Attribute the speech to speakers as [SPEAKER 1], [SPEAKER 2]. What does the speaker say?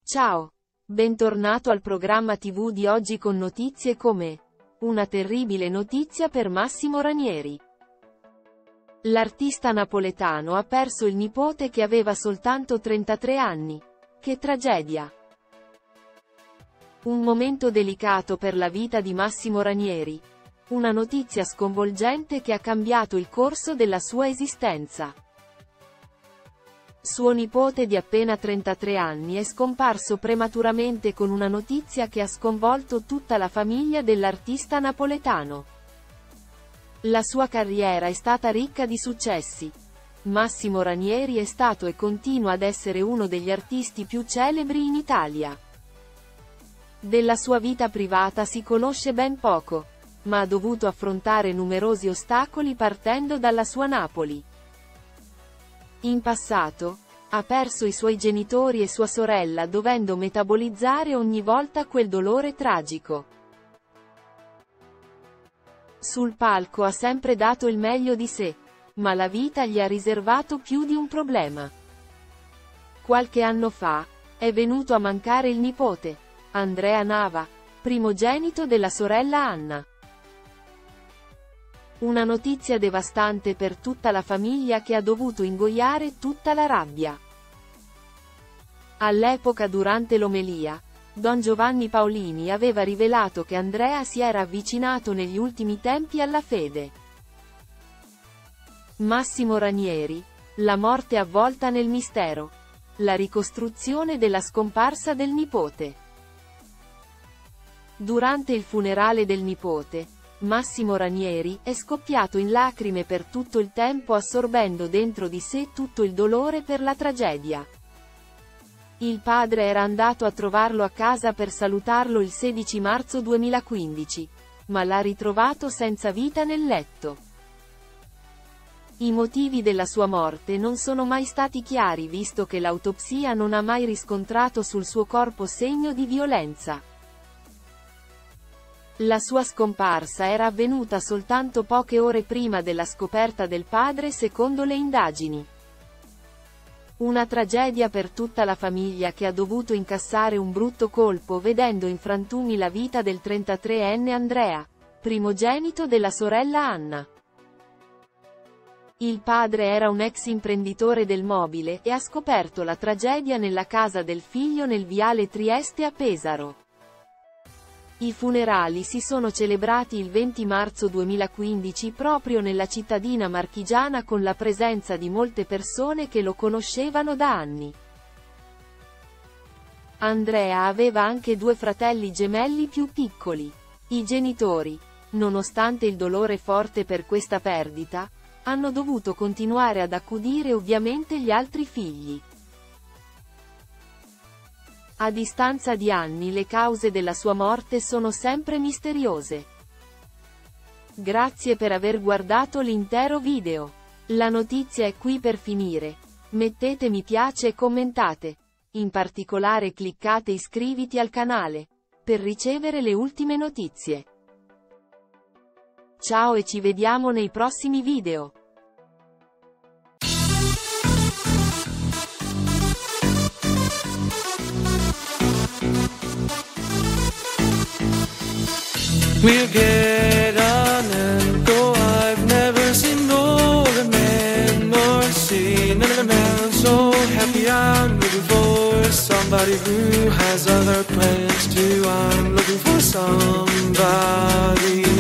[SPEAKER 1] Ciao! Bentornato al programma TV di oggi con notizie come una terribile notizia per Massimo Ranieri. L'artista napoletano ha perso il nipote che aveva soltanto 33 anni. Che tragedia! Un momento delicato per la vita di Massimo Ranieri. Una notizia sconvolgente che ha cambiato il corso della sua esistenza. Suo nipote di appena 33 anni è scomparso prematuramente con una notizia che ha sconvolto tutta la famiglia dell'artista napoletano. La sua carriera è stata ricca di successi. Massimo Ranieri è stato e continua ad essere uno degli artisti più celebri in Italia. Della sua vita privata si conosce ben poco, ma ha dovuto affrontare numerosi ostacoli partendo dalla sua Napoli. In passato, ha perso i suoi genitori e sua sorella dovendo metabolizzare ogni volta quel dolore tragico. Sul palco ha sempre dato il meglio di sé, ma la vita gli ha riservato più di un problema. Qualche anno fa, è venuto a mancare il nipote, Andrea Nava, primogenito della sorella Anna. Una notizia devastante per tutta la famiglia che ha dovuto ingoiare tutta la rabbia. All'epoca durante l'omelia, Don Giovanni Paolini aveva rivelato che Andrea si era avvicinato negli ultimi tempi alla fede. Massimo Ranieri, la morte avvolta nel mistero. La ricostruzione della scomparsa del nipote. Durante il funerale del nipote, Massimo Ranieri è scoppiato in lacrime per tutto il tempo assorbendo dentro di sé tutto il dolore per la tragedia. Il padre era andato a trovarlo a casa per salutarlo il 16 marzo 2015, ma l'ha ritrovato senza vita nel letto. I motivi della sua morte non sono mai stati chiari visto che l'autopsia non ha mai riscontrato sul suo corpo segno di violenza. La sua scomparsa era avvenuta soltanto poche ore prima della scoperta del padre secondo le indagini. Una tragedia per tutta la famiglia che ha dovuto incassare un brutto colpo vedendo in frantumi la vita del 33enne Andrea, primogenito della sorella Anna. Il padre era un ex imprenditore del mobile e ha scoperto la tragedia nella casa del figlio nel viale Trieste a Pesaro. I funerali si sono celebrati il 20 marzo 2015 proprio nella cittadina marchigiana con la presenza di molte persone che lo conoscevano da anni. Andrea aveva anche due fratelli gemelli più piccoli. I genitori, nonostante il dolore forte per questa perdita, hanno dovuto continuare ad accudire ovviamente gli altri figli. A distanza di anni le cause della sua morte sono sempre misteriose. Grazie per aver guardato l'intero video. La notizia è qui per finire. Mettete mi piace e commentate. In particolare cliccate iscriviti al canale, per ricevere le ultime notizie. Ciao e ci vediamo nei prossimi video.
[SPEAKER 2] We'll get on and go. I've never seen no other man nor seen another man so happy. I'm looking for somebody who has other plans too. I'm looking for somebody